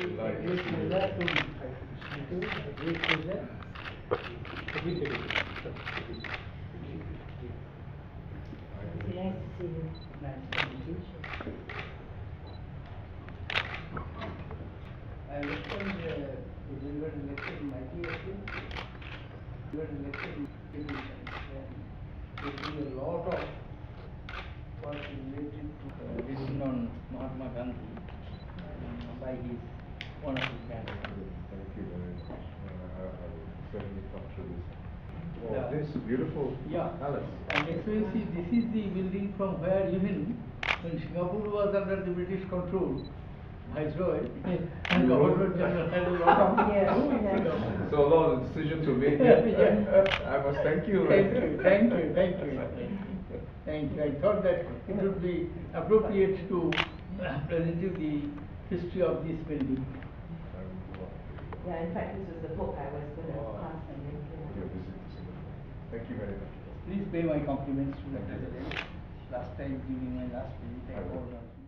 I understand when you were elected in 1980, you were elected in institutions, and there will be a lot of work related to written on Mahatma Gandhi by one of his grandfathers. Thank you very much. I will certainly come through this. Oh, this beautiful palace. And Excellency, this is the building from where even when Singapore was under the British control, Viceroy and Governor General had a lot of So a lot of decisions were made here. I must thank you. Thank you. Thank you. I thought that it would be appropriate to present you the history of this building. Yeah, in fact, this was the book I was going to pass on you. Your visit to Singapore. Thank you very much. Please pay my compliments to the President. Last time during my last visit, I called on